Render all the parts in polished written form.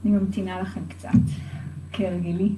אני ממתינה לכם קצת, כהרגלי.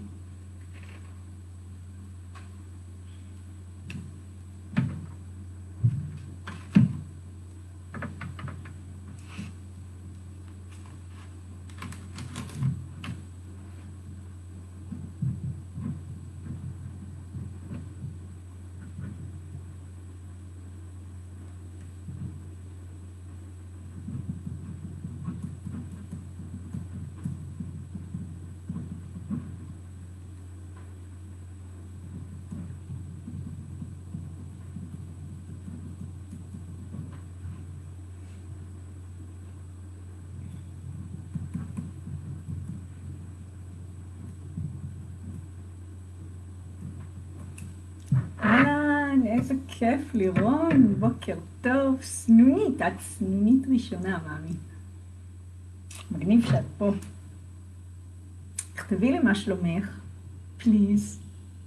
איזה כיף, לירון, בוקר טוב, סנונית, את סנונית ראשונה, מאמי. מגניב שאת פה. תכתבי לי מה שלומך, פליז.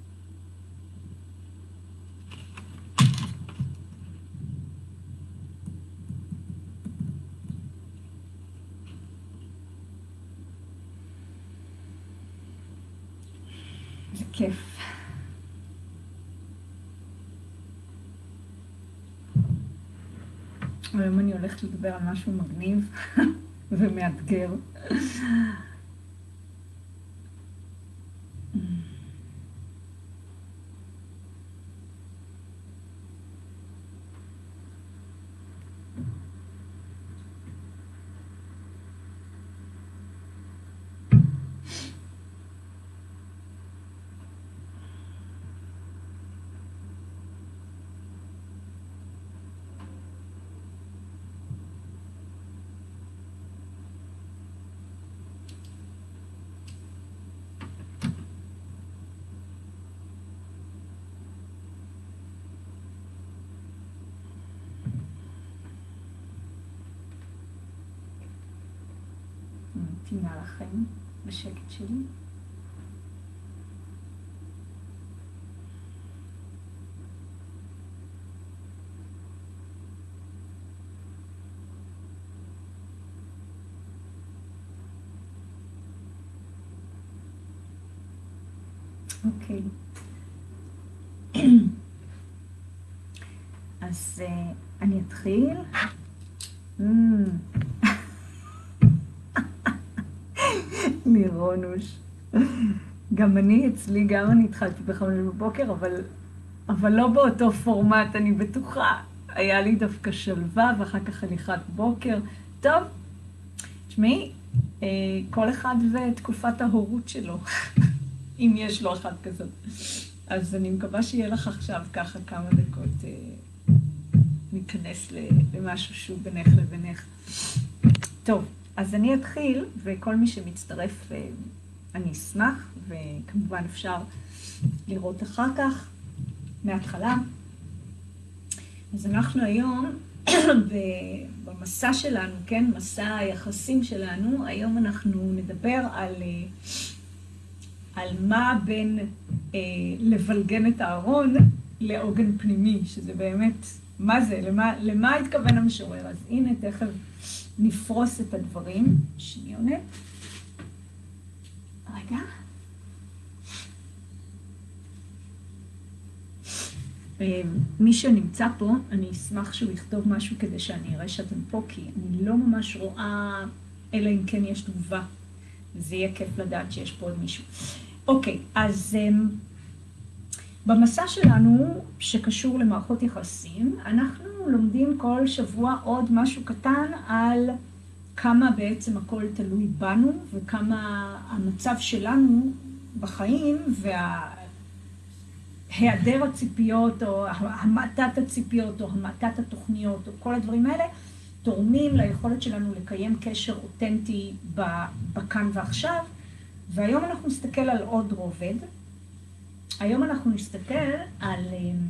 זה כיף. היום אני הולכת לדבר על משהו מגניב ומאתגר. ממתינה לכם בשקט שלי. אוקיי. אז אני אתחיל. לירונוש. גם אני התחלתי ב5 בבוקר, אבל לא באותו פורמט, אני בטוחה. היה לי דווקא שלווה, ואחר כך הליכת בוקר. טוב, תשמעי, כל אחד ותקופת ההורות שלו, אם יש לו אחד כזאת. אז אני מקווה שיהיה לך עכשיו ככה כמה דקות ניכנס למשהו שהוא בינך לבינך. טוב. אז אני אתחיל, וכל מי שמצטרף אני אשמח, וכמובן אפשר לראות אחר כך, מההתחלה. אז אנחנו היום, במסע שלנו, כן, מסע היחסים שלנו, היום אנחנו נדבר על מה בין לבלגן את הארון לעוגן פנימי, שזה באמת, מה זה, למה התכוון המשורר? אז הנה תכף נפרוס את הדברים. שניונת. רגע. מי שנמצא פה, אני אשמח שהוא יכתוב משהו כדי שאני אראה שאתם פה, כי אני לא ממש רואה, אלא אם כן יש תגובה. זה יהיה כיף לדעת שיש פה עוד מישהו. אוקיי, אז במסע שלנו, שקשור למערכות יחסים, אנחנו לומדים כל שבוע עוד משהו קטן על כמה בעצם הכל תלוי בנו, וכמה המצב שלנו בחיים, והיעדר הציפיות, או המעטת הציפיות, או המעטת התוכניות, או כל הדברים האלה, תורמים ליכולת שלנו לקיים קשר אותנטי בכאן ועכשיו. והיום אנחנו נסתכל על עוד רובד. היום אנחנו נסתכל על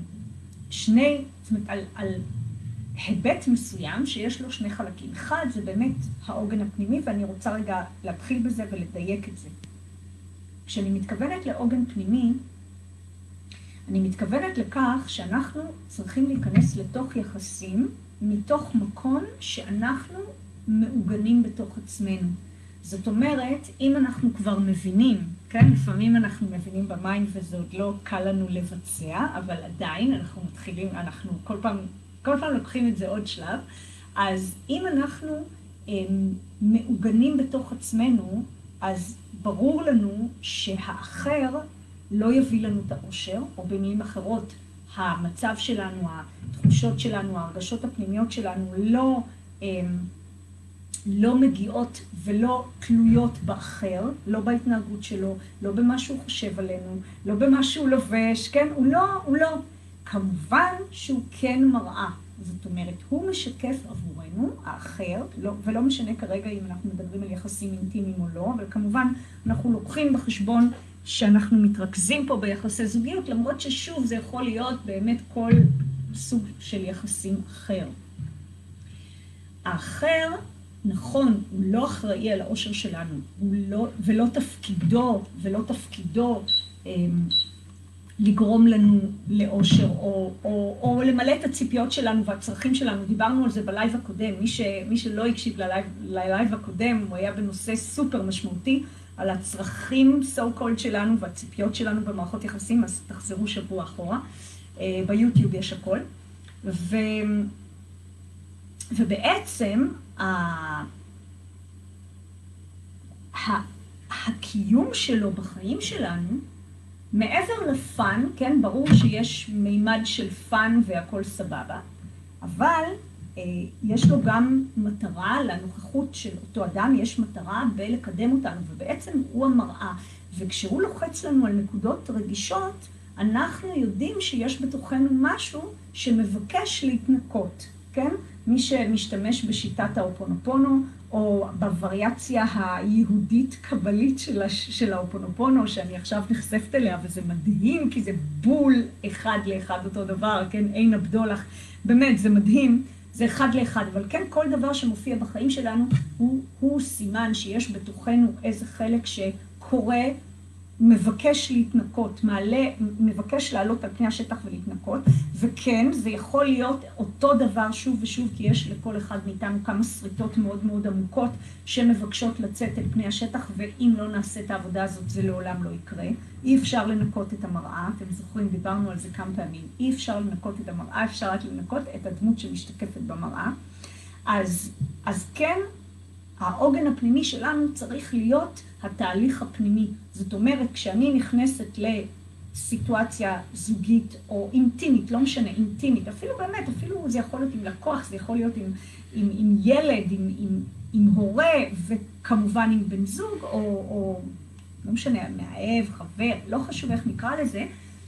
על היבט מסוים שיש לו שני חלקים. אחד זה באמת העוגן הפנימי, ואני רוצה רגע להתחיל בזה ולדייק את זה. כשאני מתכוונת לעוגן פנימי, אני מתכוונת לכך שאנחנו צריכים להיכנס לתוך יחסים מתוך מקום שאנחנו מעוגנים בתוך עצמנו. זאת אומרת, אם אנחנו כבר מבינים, כן, לפעמים אנחנו מבינים במיינד וזה עוד לא קל לנו לבצע, אבל עדיין אנחנו מתחילים, אנחנו כל פעם לוקחים את זה עוד שלב, אז אם אנחנו מעוגנים בתוך עצמנו, אז ברור לנו שהאחר לא יביא לנו את האושר, או במילים אחרות, המצב שלנו, התחושות שלנו, ההרגשות הפנימיות שלנו לא מגיעות ולא תלויות באחר, לא בהתנהגות שלו, לא במה שהוא חושב עלינו, לא במה שהוא לובש, כן? הוא לא. כמובן שהוא כן מראה. זאת אומרת, הוא משקף עבורנו, האחר, ולא משנה כרגע אם אנחנו מדברים על יחסים אינטימיים או לא, אבל כמובן אנחנו לוקחים בחשבון שאנחנו מתרכזים פה ביחסי זוגיות, למרות ששוב זה יכול להיות באמת כל סוג של יחסים אחר. האחר, נכון, הוא לא אחראי על האושר שלנו, ולא תפקידו לגרום לנו לאושר, או למלא את הציפיות שלנו והצרכים שלנו. דיברנו על זה בלייב הקודם, מי שלא הקשיב ללייב הקודם, הוא היה בנושא סופר משמעותי, על הצרכים so called שלנו והציפיות שלנו במערכות יחסים, אז תחזרו שבוע אחורה, ביוטיוב יש הכל. ובעצם הקיום שלו בחיים שלנו, מעבר לפן, כן, ברור שיש מימד של פן והכל סבבה, אבל יש לו גם מטרה, לנוכחות של אותו אדם יש מטרה בלקדם אותנו, ובעצם הוא המראה. וכשהוא לוחץ לנו על נקודות רגישות, אנחנו יודעים שיש בתוכנו משהו שמבקש להתנקות, כן? מי שמשתמש בשיטת האופונופונו, או בווריאציה היהודית-קבלית של האופונופונו, שאני עכשיו נחשפת אליה, וזה מדהים, כי זה בול אחד לאחד אותו דבר, כן? אין הבדולח, באמת, זה מדהים, זה אחד לאחד, אבל כן, כל דבר שמופיע בחיים שלנו, הוא סימן שיש בתוכנו איזה חלק שקורא, מבקש להתנקות, מבקש לעלות על פני השטח ולהתנקות, וכן, זה יכול להיות אותו דבר שוב ושוב, כי יש לכל אחד מאיתנו כמה שריטות מאוד מאוד עמוקות שמבקשות לצאת אל פני השטח, ואם לא נעשה את העבודה הזאת, זה לעולם לא יקרה. אי אפשר לנקות את המראה, אתם זוכרים, דיברנו על זה כמה פעמים, אי אפשר לנקות את המראה, אפשר רק לנקות את הדמות שמשתקפת במראה. אז כן, העוגן הפנימי שלנו צריך להיות התהליך הפנימי. זאת אומרת, כשאני נכנסת לסיטואציה זוגית או אינטימית, לא משנה, אינטימית, אפילו באמת, אפילו זה יכול להיות עם לקוח, זה יכול להיות עם ילד, עם הורה, וכמובן עם בן זוג, או לא משנה, מאהב, חבר, לא חשוב איך נקרא לזה,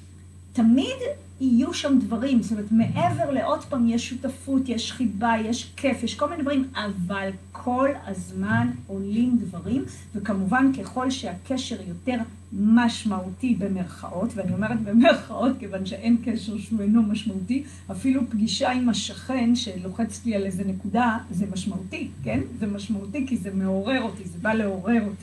תמיד יהיו שם דברים, זאת אומרת, מעבר לעוד פעם יש שותפות, יש חיבה, יש כיף, יש כל מיני דברים, אבל כל הזמן עולים דברים, וכמובן ככל שהקשר יותר משמעותי במרכאות, ואני אומרת במרכאות כיוון שאין קשר שהוא אינו משמעותי, אפילו פגישה עם השכן שלוחצת לי על איזה נקודה, זה משמעותי, כן? זה משמעותי כי זה מעורר אותי, זה בא לעורר אותי.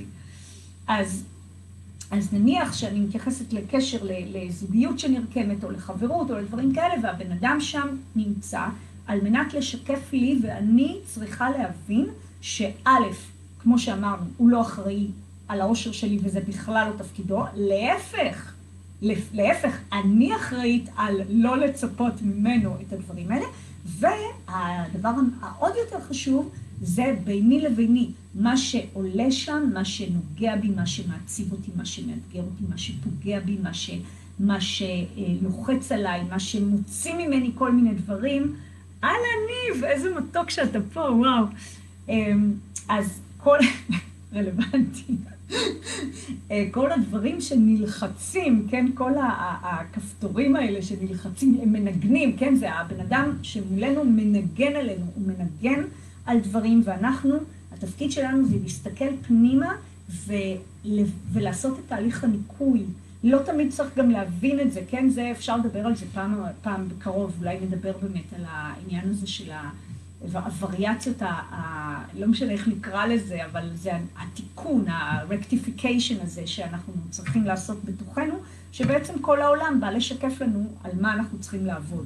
אז נניח שאני מתייחסת לקשר לזוגיות שנרקמת, או לחברות, או לדברים כאלה, והבן אדם שם נמצא, על מנת לשקף לי, ואני צריכה להבין שא', כמו שאמרנו, הוא לא אחראי על האושר שלי, וזה בכלל לא תפקידו, להפך, אני אחראית על לא לצפות ממנו את הדברים האלה, והדבר העוד יותר חשוב, זה ביני לביני, מה שעולה שם, מה שנוגע בי, מה שמעציב אותי, מה שמאתגר אותי, מה שפוגע בי, מה שלוחץ עליי, מה שמוציא ממני כל מיני דברים. ניב, איזה מתוק שאתה פה, וואו. אז כל, רלוונטי, כל הדברים שנלחצים, כן, כל הכפתורים האלה שנלחצים, הם מנגנים, כן, זה הבן אדם שמולנו מנגן עלינו, הוא מנגן על דברים, ואנחנו, התפקיד שלנו זה להסתכל פנימה ולעשות את תהליך הניקוי. לא תמיד צריך גם להבין את זה, כן? זה אפשר לדבר על זה פעם בקרוב, אולי נדבר באמת על העניין הזה של הווריאציות, לא משנה איך נקרא לזה, אבל זה התיקון, הרקטיפיקיישן הזה שאנחנו צריכים לעשות בתוכנו, שבעצם כל העולם בא לשקף לנו על מה אנחנו צריכים לעבוד.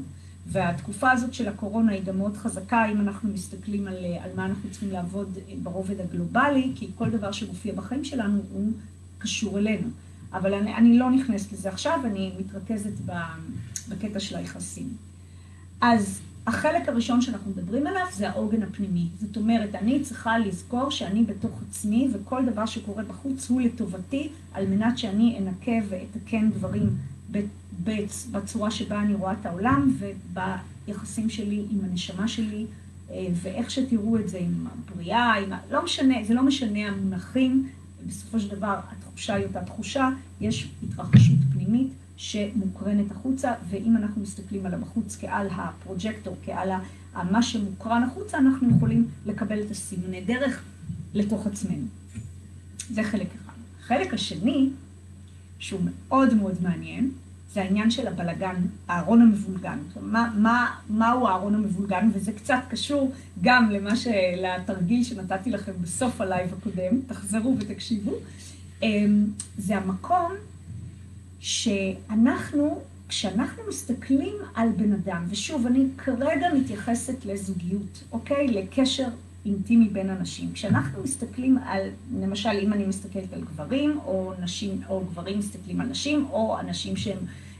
והתקופה הזאת של הקורונה היא גם מאוד חזקה, אם אנחנו מסתכלים על מה אנחנו צריכים לעבוד ברובד הגלובלי, כי כל דבר שמופיע בחיים שלנו הוא קשור אלינו. אבל אני לא נכנסת לזה עכשיו, אני מתרכזת בקטע של היחסים. אז החלק הראשון שאנחנו מדברים עליו זה העוגן הפנימי. זאת אומרת, אני צריכה לזכור שאני בתוך עצמי, וכל דבר שקורה בחוץ הוא לטובתי, על מנת שאני אנקה ואתקן דברים בצורה שבה אני רואה את העולם, וביחסים שלי עם הנשמה שלי, ואיך שתראו את זה עם הבריאה, לא משנה, זה לא משנה המונחים, בסופו של דבר התחושה היא אותה תחושה, יש התרחשות פנימית שמוקרנת החוצה, ואם אנחנו מסתכלים על הבחוץ כעל הפרוג'קטור, כעל מה שמוקרן החוצה, אנחנו יכולים לקבל את הסימני דרך לתוך עצמנו. זה חלק אחד. החלק השני, שהוא מאוד מאוד מעניין, זה העניין של הבלגן, הארון המבולגן. מהו הארון המבולגן? וזה קצת קשור גם לתרגיל שנתתי לכם בסוף הלייב הקודם, תחזרו ותקשיבו. זה המקום כשאנחנו מסתכלים על בן אדם, ושוב, אני כרגע מתייחסת לזוגיות, אוקיי? לקשר אינטימי בין אנשים. כשאנחנו מסתכלים על, למשל, אם אני מסתכלת על גברים, או נשים, או גברים מסתכלים על נשים, או אנשים שהם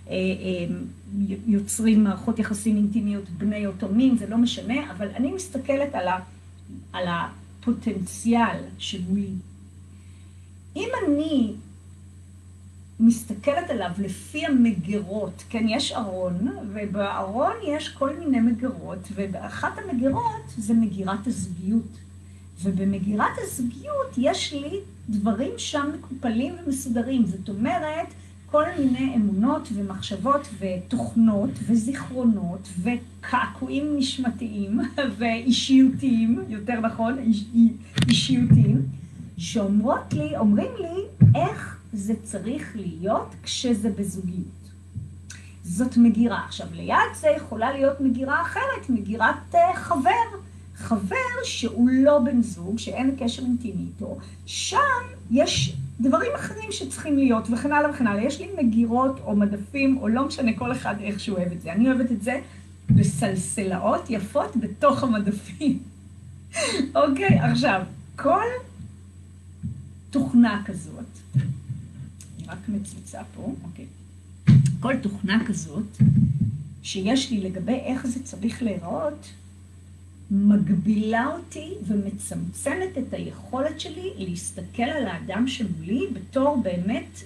יוצרים מערכות יחסים אינטימיות בני אותו מין, זה לא משנה, אבל אני מסתכלת על הפוטנציאל שמולי. אם אני מסתכלת עליו לפי המגרות, כן, יש ארון, ובארון יש כל מיני מגרות, ואחת המגרות זה מגירת הזוגיות. ובמגירת הזוגיות יש לי דברים שם מקופלים ומסודרים. זאת אומרת, כל מיני אמונות ומחשבות ותוכנות וזיכרונות וקעקועים נשמתיים ואישיותיים, יותר נכון, אישיותיים, אומרים לי איך זה צריך להיות כשזה בזוגיות. זאת מגירה. עכשיו, ליד זה יכולה להיות מגירה אחרת, מגירת חבר שהוא לא בן זוג, שאין קשר אינטימי איתו. שם יש דברים אחרים שצריכים להיות, וכן הלאה וכן הלאה. יש לי מגירות או מדפים, או לא משנה כל אחד איך שהוא אוהב את זה. אני אוהבת את זה בסלסלאות יפות בתוך המדפים. אוקיי, עכשיו, כל תוכנה כזאת, אני רק מצליצה פה, אוקיי. כל תוכנה כזאת, שיש לי לגבי איך זה צריך להיראות, מגבילה אותי ומצמצמת את היכולת שלי להסתכל על האדם שמולי בתור באמת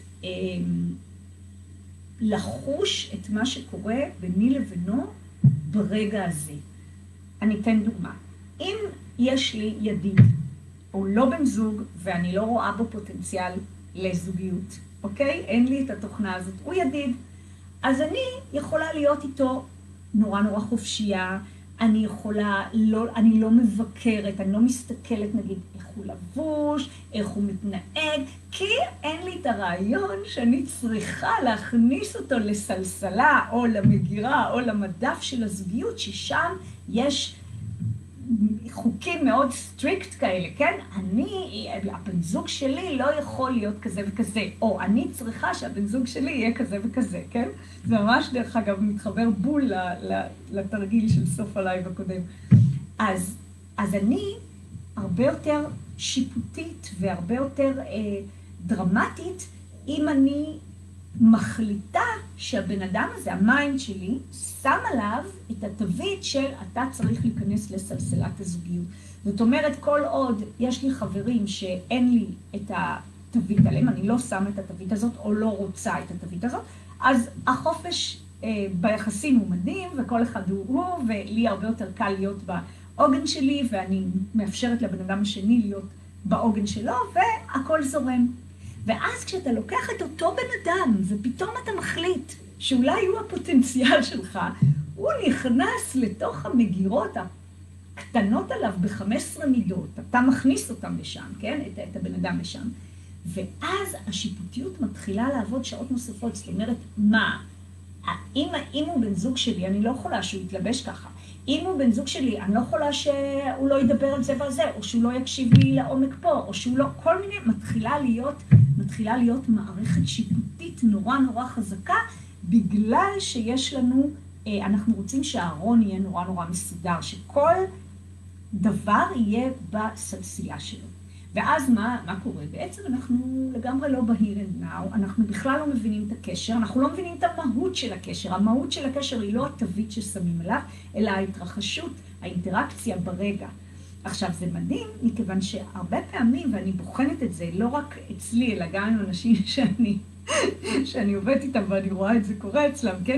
לחוש את מה שקורה ביני לבינו ברגע הזה. אני אתן דוגמה. אם יש לי ידיד, הוא לא בן זוג ואני לא רואה בו פוטנציאל לזוגיות, אוקיי? אין לי את התוכנה הזאת, הוא ידיד. אז אני יכולה להיות איתו נורא נורא חופשייה, אני לא מבקרת, אני לא מסתכלת נגיד איך הוא לבוש, איך הוא מתנהג, כי אין לי את הרעיון שאני צריכה להכניס אותו לסלסלה או למגירה או למדף של הזוגיות, ששם יש חוקים מאוד סטריקט כאלה, כן? הבן זוג שלי לא יכול להיות כזה וכזה, או אני צריכה שהבן זוג שלי יהיה כזה וכזה, כן? זה ממש דרך אגב מתחבר בול לתרגיל של סוף הלייב הקודם. אז אני הרבה יותר שיפוטית והרבה יותר דרמטית, אם אני מחליטה שהבן אדם הזה, המיינד שלי, שם עליו את התווית של אתה צריך להיכנס לסלסלת הזוגיות. זאת אומרת, כל עוד יש לי חברים שאין לי את התווית עליהם, אני לא שמה את התווית הזאת או לא רוצה את התווית הזאת, אז החופש ביחסים הוא מדהים, וכל אחד הוא, ולי הרבה יותר קל להיות בעוגן שלי, ואני מאפשרת לבן אדם השני להיות בעוגן שלו, והכל זורם. ואז כשאתה לוקח את אותו בן אדם, ופתאום אתה מחליט שאולי הוא הפוטנציאל שלך, הוא נכנס לתוך המגירות הקטנות עליו ב-15 מידות, אתה מכניס אותם לשם, כן? את הבן אדם לשם. ואז השיפוטיות מתחילה לעבוד שעות נוספות, זאת אומרת, מה? אם הוא בן זוג שלי, אני לא יכולה שהוא יתלבש ככה. אם הוא בן זוג שלי, אני לא יכולה שהוא לא ידבר על זה ועל זה, או שהוא לא יקשיב לי לעומק פה, או שהוא לא, כל מיני, מתחילה להיות מערכת שיפוטית נורא נורא חזקה, בגלל שיש לנו אנחנו רוצים שהארון יהיה נורא נורא מסודר, שכל דבר יהיה בסלסילה שלו. ואז מה קורה? בעצם אנחנו לגמרי לא ב-here and now, אנחנו בכלל לא מבינים את הקשר, אנחנו לא מבינים את המהות של הקשר. המהות של הקשר היא לא התווית ששמים עליו, אלא ההתרחשות, האינטראקציה ברגע. עכשיו, זה מדהים, מכיוון שהרבה פעמים, ואני בוחנת את זה, לא רק אצלי, אלא גם עם אנשים שאני עובדת איתם ואני רואה את זה קורה אצלם, כן?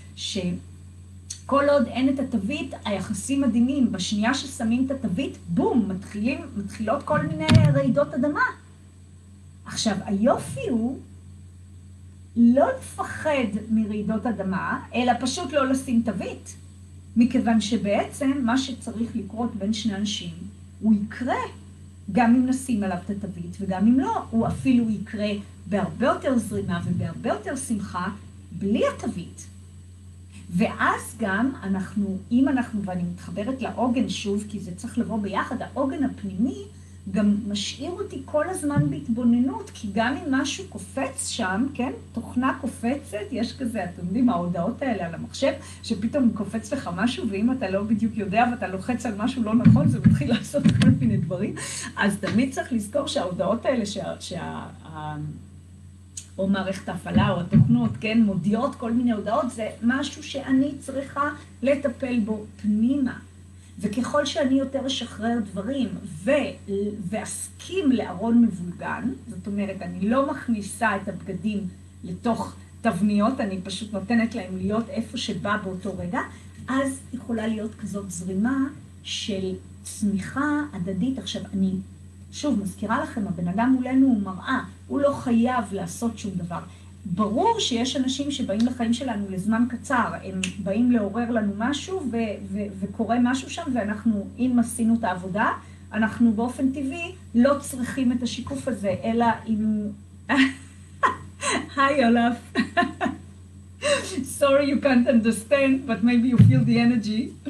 כל עוד אין את התווית, היחסים מדהימים. בשנייה ששמים את התווית, בום, מתחילות כל מיני רעידות אדמה. עכשיו, היופי הוא לא לפחד מרעידות אדמה, אלא פשוט לא לשים תווית. מכיוון שבעצם מה שצריך לקרות בין שני אנשים, הוא יקרה גם אם נשים עליו את התווית, וגם אם לא, הוא אפילו יקרה בהרבה יותר זרימה ובהרבה יותר שמחה, בלי התווית. ואז גם ואני מתחברת לעוגן שוב, כי זה צריך לבוא ביחד, העוגן הפנימי גם משאיר אותי כל הזמן בהתבוננות, כי גם אם משהו קופץ שם, כן, תוכנה קופצת, יש כזה, אתם יודעים, ההודעות האלה על המחשב, שפתאום קופץ לך משהו, ואם אתה לא בדיוק יודע ואתה לוחץ על משהו לא נכון, זה מתחיל לעשות כל מיני דברים, אז תמיד צריך לזכור שההודעות האלה, או מערכת ההפעלה או התוכנות, כן, מודיעות כל מיני הודעות, זה משהו שאני צריכה לטפל בו פנימה. וככל שאני יותר אשחרר דברים ואסכים לארון מבולגן, זאת אומרת, אני לא מכניסה את הבגדים לתוך תבניות, אני פשוט נותנת להם להיות איפה שבא באותו רגע, אז יכולה להיות כזאת זרימה של צמיחה הדדית. עכשיו, אני שוב מזכירה לכם, הבן אדם מולנו הוא מראה, הוא לא חייב לעשות שום דבר. ברור שיש אנשים שבאים לחיים שלנו לזמן קצר, הם באים לעורר לנו משהו וקורה משהו שם, ואנחנו, אם עשינו את העבודה, אנחנו באופן טבעי לא צריכים את השיקוף הזה, אלא אם... היי אולף. Sorry you can't understand, but maybe you feel the energy.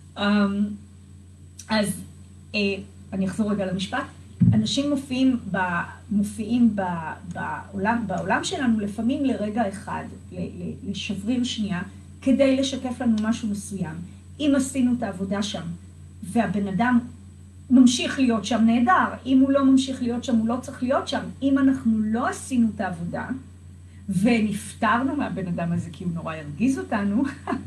אז אני אחזור רגע למשפט. אנשים מופיעים בעולם שלנו לפעמים לרגע אחד, לשבריר שנייה, כדי לשקף לנו משהו מסוים. אם עשינו את העבודה שם, והבן אדם ממשיך להיות שם נהדר, אם הוא לא ממשיך להיות שם, הוא לא צריך להיות שם. אם אנחנו לא עשינו את העבודה, ונפטרנו מהבן אדם הזה כי הוא נורא ירגיז אותנו,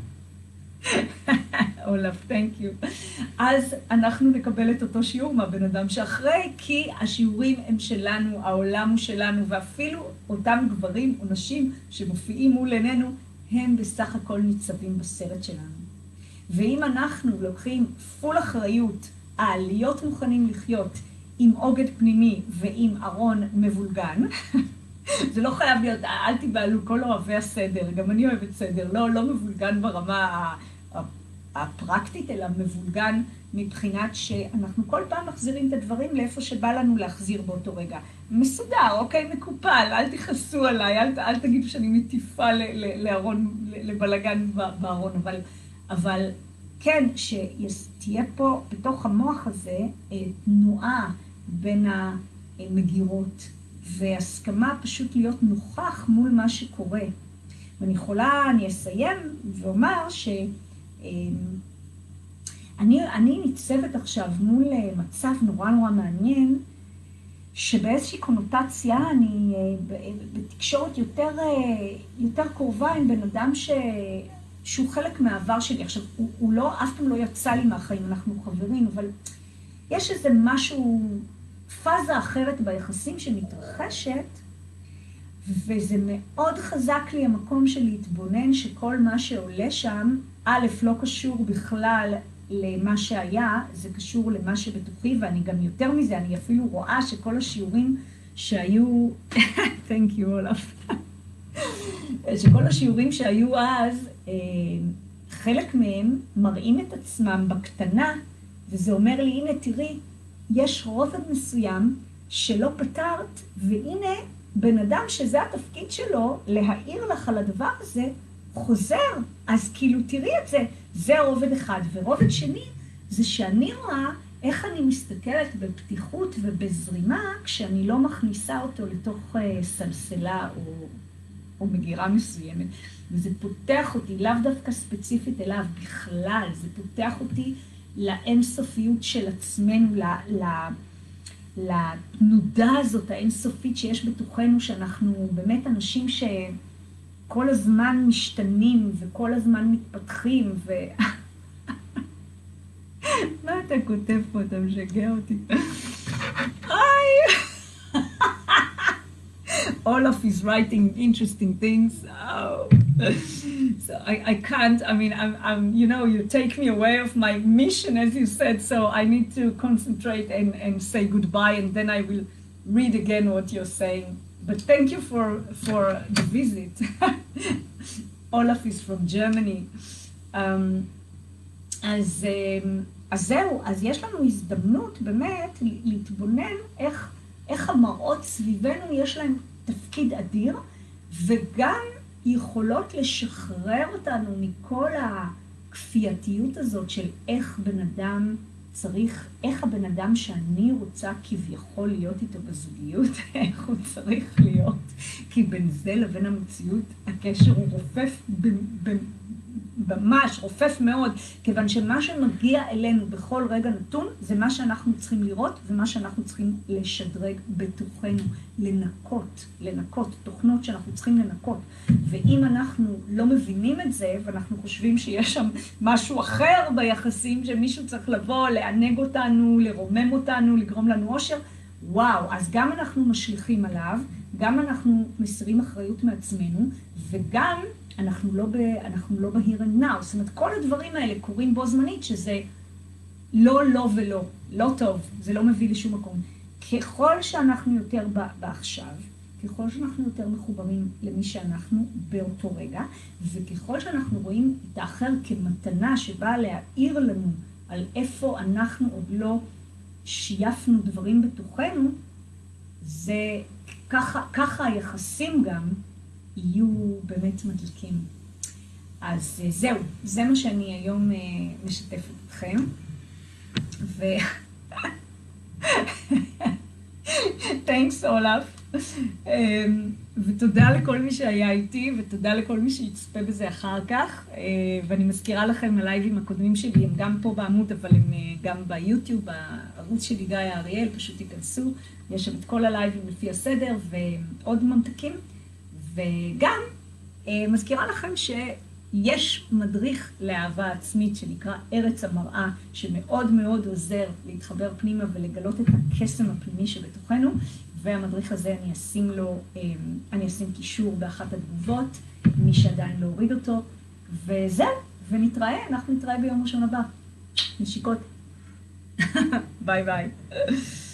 אולף, thank you. אז אנחנו נקבל את אותו שיעור מהבן אדם שאחרי, כי השיעורים הם שלנו, העולם הוא שלנו, ואפילו אותם גברים או נשים שמופיעים מול עינינו, הם בסך הכל ניצבים בסרט שלנו. ואם אנחנו לוקחים פול אחריות על להיות מוכנים לחיות עם עוגן פנימי ועם ארון מבולגן, זה לא חייב להיות, אל תיבהלו, כל אוהבי הסדר, גם אני אוהבת סדר, לא מבולגן ברמה הפרקטית, אלא מבולגן מבחינת שאנחנו כל פעם מחזירים את הדברים לאיפה שבא לנו להחזיר באותו רגע. מסודר, אוקיי, מקופל, אל תכעסו עליי, אל תגידו שאני מטיפה לארון, לבלגן בארון, אבל כן, שתהיה פה בתוך המוח הזה תנועה בין המגירות, והסכמה פשוט להיות נוכח מול מה שקורה. אני אסיים ואומר אני ניצבת עכשיו מול מצב נורא נורא מעניין, שבאיזושהי קונוטציה אני בתקשורת יותר קרובה עם בן אדם שהוא חלק מהעבר שלי. עכשיו, הוא לא, אף פעם לא יצא לי מהחיים, אנחנו חברים, אבל יש איזה משהו, פאזה אחרת ביחסים שמתרחשת, וזה מאוד חזק לי המקום של להתבונן שכל מה שעולה שם, א', לא קשור בכלל למה שהיה, זה קשור למה שבתוכי, ואני גם יותר מזה, אני אפילו רואה שכל השיעורים שהיו, thank you אולף, שכל השיעורים שהיו אז, חלק מהם מראים את עצמם בקטנה, וזה אומר לי, הנה תראי, יש רובד מסוים שלא פתרת, והנה בן אדם שזה התפקיד שלו, להעיר לך על הדבר הזה, חוזר. אז כאילו תראי את זה, זה רובד אחד. ורובד שני, זה שאני רואה איך אני מסתכלת בפתיחות ובזרימה, כשאני לא מכניסה אותו לתוך סלסלה או מגירה מסוימת, וזה פותח אותי, לאו דווקא ספציפית אליו, בכלל, זה פותח אותי לאינסופיות של עצמנו, לתנודה הזאת האינסופית שיש בתוכנו, שאנחנו באמת אנשים שכל הזמן משתנים וכל הזמן מתפתחים, מה אתה כותב פה? אתה משגע אותי. Olaf is writing interesting things. Oh. So I can't, I mean, I'm, you know, you take me away of my mission, as you said, so I need to concentrate and say goodbye, and then I will read again what you're saying. But thank you for the visit. Olaf is from Germany. אז זהו, אז יש לנו הזדמנות באמת להתבונן איך המראות סביבנו יש להם תפקיד אדיר, וגם יכולות לשחרר אותנו מכל הכפייתיות הזאת של איך בן אדם צריך, איך הבן אדם שאני רוצה כביכול להיות איתו בזוגיות, איך הוא צריך להיות, כי בין זה לבין המציאות הקשר הוא רופף ממש, רופף מאוד, כיוון שמה שמגיע אלינו בכל רגע נתון, זה מה שאנחנו צריכים לראות, ומה שאנחנו צריכים לשדרג בתוכנו, לנקות, תוכנות שאנחנו צריכים לנקות. ואם אנחנו לא מבינים את זה, ואנחנו חושבים שיש שם משהו אחר ביחסים, שמישהו צריך לבוא, לענג אותנו, לרומם אותנו, לגרום לנו אושר, וואו, אז גם אנחנו משליכים עליו, גם אנחנו מסירים אחריות מעצמנו, וגם אנחנו לא ב-here and now. זאת אומרת, כל הדברים האלה קורים בו זמנית, שזה לא ולא, לא טוב, זה לא מביא לשום מקום. ככל שאנחנו יותר בעכשיו, ככל שאנחנו יותר מחוברים למי שאנחנו באותו רגע, וככל שאנחנו רואים את האחר כמתנה שבאה להעיר לנו על איפה אנחנו עוד לא שייפנו דברים בתוכנו, זה ככה היחסים גם יהיו באמת מדליקים. אז זהו, זה מה שאני היום משתפת אתכם. Thanks, אולף. ותודה לכל מי שהיה איתי, ותודה לכל מי שיצפה בזה אחר כך. ואני מזכירה לכם, הלייבים הקודמים שלי הם גם פה בעמוד, אבל הם גם ביוטיוב, בערוץ שלי גיא אריאל, פשוט תיכנסו. יש שם את כל הלייבים לפי הסדר, ועוד ממתקים. וגם מזכירה לכם שיש מדריך לאהבה עצמית שנקרא ארץ המראה, שמאוד מאוד עוזר להתחבר פנימה ולגלות את הקסם הפנימי שבתוכנו, והמדריך הזה אני אשים קישור באחת התגובות, מי שעדיין לא הוריד אותו, וזהו, אנחנו נתראה ביום ראשון הבא. נשיקות. ביי ביי.